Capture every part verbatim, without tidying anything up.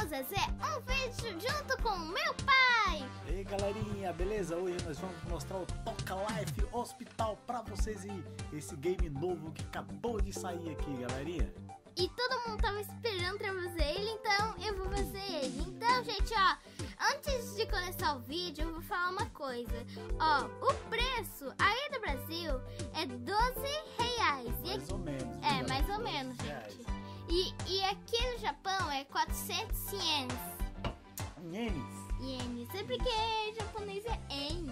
sou Zezé, um vídeo junto com meu pai. E aí galerinha, beleza? Hoje nós vamos mostrar o Toca Life Hospital pra vocês e esse game novo que acabou de sair aqui, galerinha. E todo mundo tava esperando pra fazer ele, então eu vou fazer ele. Então, gente, ó, antes de começar o vídeo, eu vou falar uma coisa. Ó, o preço aí no Brasil é doze reais. Mais e ou menos. É, viu, mais ou galera? menos, reais. gente. E, e aqui no Japão é quatrocentos ienes. Ienes. Ienes. É porque japonês é en.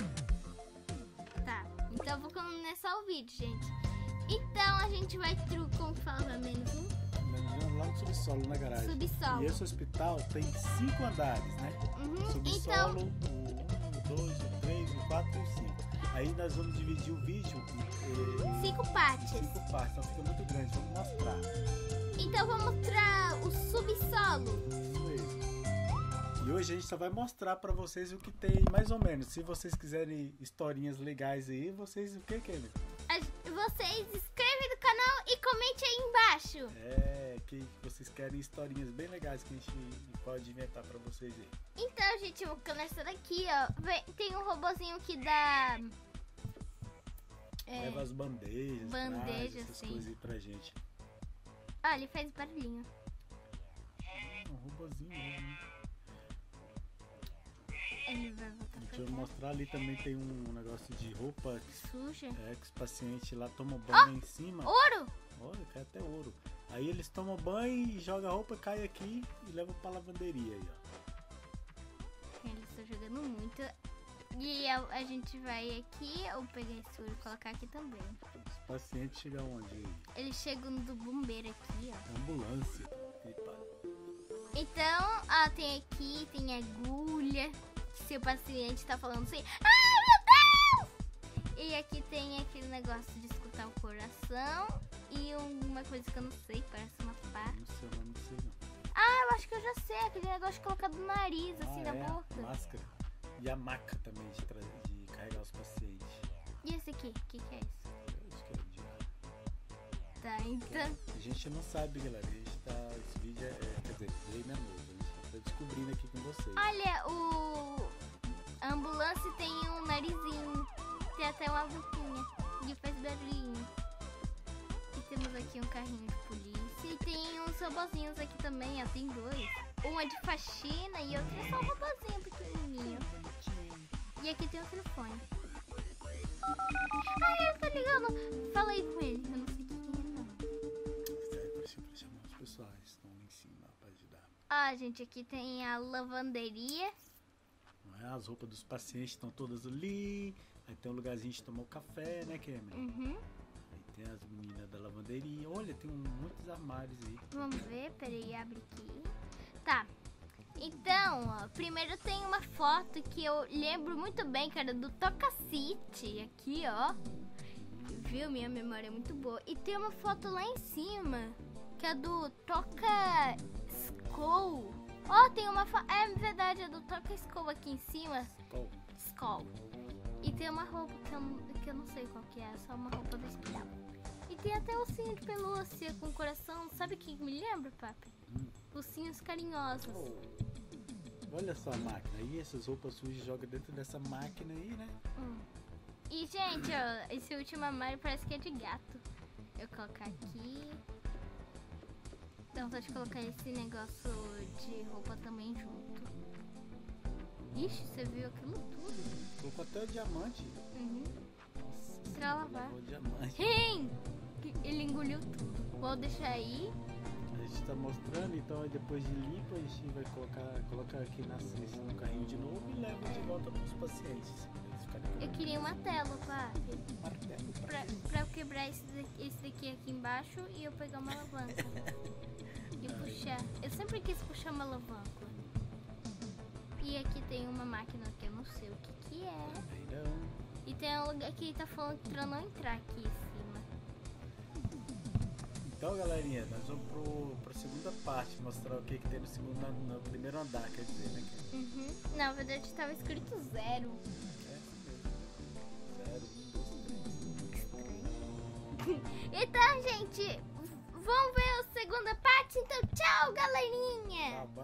Tá, então eu vou começar o vídeo, gente. Então a gente vai tru, como fala, menos um? Lá no subsolo, na garagem. Subsolo. E esse hospital tem cinco andares, né? Uhum. Subsolo, Então, o um, o dois, o três, o quatro e o cinco. Aí nós vamos dividir o vídeo em, em cinco partes. cinco partes, então fica muito grande, vamos mostrar. Então vou mostrar o subsolo. Isso mesmo. E hoje a gente só vai mostrar pra vocês o que tem, mais ou menos. Se vocês quiserem historinhas legais aí, vocês o que querem? Vocês inscrevem no canal e comente aí embaixo. É, que vocês querem historinhas bem legais que a gente pode inventar pra vocês aí. Então, gente, eu vou começar daqui, ó. Vem, tem um robozinho que dá... É, Leva as bandejas, bandeja, traz essas sim. coisas aí pra gente. ó, ele faz barulhinho. É um robozinho mesmo, né? Ele vai voltar Deixa pra eu cá. mostrar ali também tem um negócio de roupa Suja. é, que os pacientes lá tomam banho em cima. Ouro! Olha, cai até ouro. Aí eles tomam banho e jogam a roupa, cai aqui e levam pra lavanderia aí, ó. Eles estão jogando muito. E a, a gente vai aqui, eu pegar esse ouro e colocar aqui também. Os pacientes chegam onde aí? Eles chegam do bombeiro aqui, ó. Ambulância. Epa. Então, ó, tem aqui, tem agulha. Se o paciente tá falando assim, ai meu Deus! E aqui tem aquele negócio de escutar o coração. E uma coisa que eu não sei, parece uma pá. Não sei, mas não sei não. Ah, eu acho que eu já sei, aquele negócio de colocar do nariz, assim, Ah, na é, boca. máscara. E a maca também de, tra- de carregar os pacientes. E esse aqui, o que, que é isso? Eu acho que é de ar. Tá, então. A gente não sabe, galera. A gente tá. Esse vídeo é. é quer dizer, bem na novo. A gente tá descobrindo aqui com vocês. Olha, o... a ambulância tem um narizinho. Tem até uma boquinha. E faz barulhinho. E temos aqui um carrinho de polícia. E tem uns robozinhos aqui também, ó. Tem dois. Um é de faxina e outro é só um robozinho pequenininho. E aqui tem o telefone. Ah, ele tá ligando. Fala aí com ele. Eu não sei quem é, não. É pra chamar os pessoais. Estão lá em cima pra ajudar. Ó, gente, aqui tem a lavanderia. Não é? As roupas dos pacientes estão todas ali. Aí tem um lugarzinho de tomar o café, né, Cameron? Uhum. Aí tem as meninas da lavanderia. Olha, tem um, muitos armários aí. Vamos ver, peraí, abre aqui. Tá. Então, ó, primeiro tem uma foto que eu lembro muito bem, cara, do Toca City. Aqui, ó. Viu? Minha memória é muito boa. E tem uma foto lá em cima, que é do Toca Skull. Ó, tem uma foto. É verdade, é do Toca Skull aqui em cima. Qual? Skull. E tem uma roupa que eu, não- que eu não sei qual que é, é só uma roupa do hospital. E tem até ursinho de pelúcia com coração. Sabe o que me lembra, papi? Hum. Ursinhos carinhosos. Oh. Olha só a máquina. Aí essas roupas sujas jogam dentro dessa máquina aí, né? Hum. E, gente, ó, esse último armário parece que é de gato. Eu vou colocar aqui. Então, vou colocar esse negócio de roupa também junto. Ixi, você viu aquilo tudo? Colocou até o diamante. Uhum. Nossa, Pra lavar. levou o diamante. Rim! Ele engoliu tudo. Vou deixar aí. A gente tá mostrando, então aí depois de limpo a gente vai colocar, colocar aqui na cesta no carrinho de novo e leva de volta para os pacientes. Eles ficarem com Eu queria uma tela, papi. um martelo pra Pra, pra eu quebrar esse daqui, esse daqui aqui embaixo e eu pegar uma alavanca. E puxar. Eu sempre quis puxar uma alavanca. E aqui tem uma máquina que eu não sei o que que é. Não. E tem um lugar que tá falando pra não entrar aqui em cima. Então, galerinha, nós vamos pro, pra segunda parte, mostrar o que, que tem no, segundo, no primeiro andar, quer dizer, né? Que Uhum. Na verdade tava escrito zero. é assim mesmo. Zero, um, dois, três. Então, gente, vamos ver a segunda parte? Então, tchau, galerinha! Tá,